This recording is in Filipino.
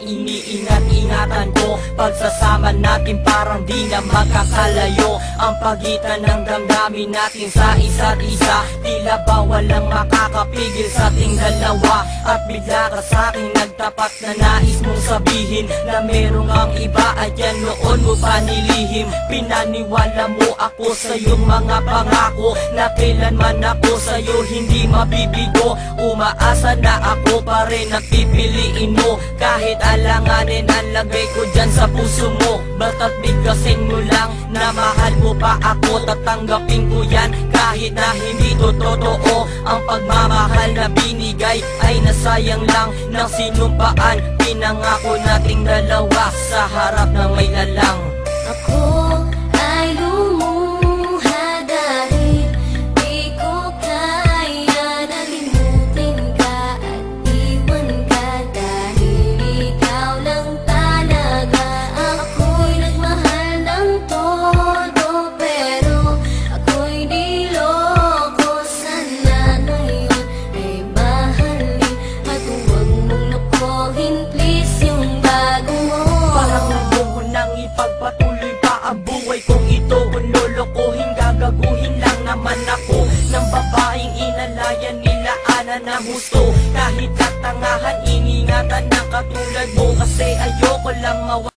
iniingat-ingatan ko. Pagsasama natin parang di na magkakalayo ang pagitan ng damdamin natin sa isa't isa. Tila ba walang makakapigil sa ating dalawa. At bigla ka sa'king nagtapat na nais mong sabihin na merong ang iba at yan noon mo pa nilihim. Pinaniwala mo ako sa iyong mga pangako na kailanman ako sa'yo hindi mabibigo. Umaasa na ako pa rin ang pipiliin mo, kahit alanganin ang lagay ko dyan sa puso mo. Bata't bigkasin mo lang na mahal mo pa ako, tatanggapin ko yan kahit na hindi to totoo. Ang pagmamahal na binigay ay nasayang lang ng sinumpaan. Pinangako nating dalawa sa harap ng may lalang. Ako ay lumuha dahil di ko kaya na limutin ka at iwan ka, dahil ikaw lang talaga. Ako'y nagmahal ng todo pero ako'y niloko. Sana ngayon ay mahalin at huwag mong lokohin please yung bago mo. Parang gusto nang ipagpatuloy pa ang buhay kong ito. Kung lolokohin, gagaguhin lang naman ako ng babaeng inalayan nila ana na gusto. Kahit katangahan, iningatan ng katulad mo, kasi ayoko lang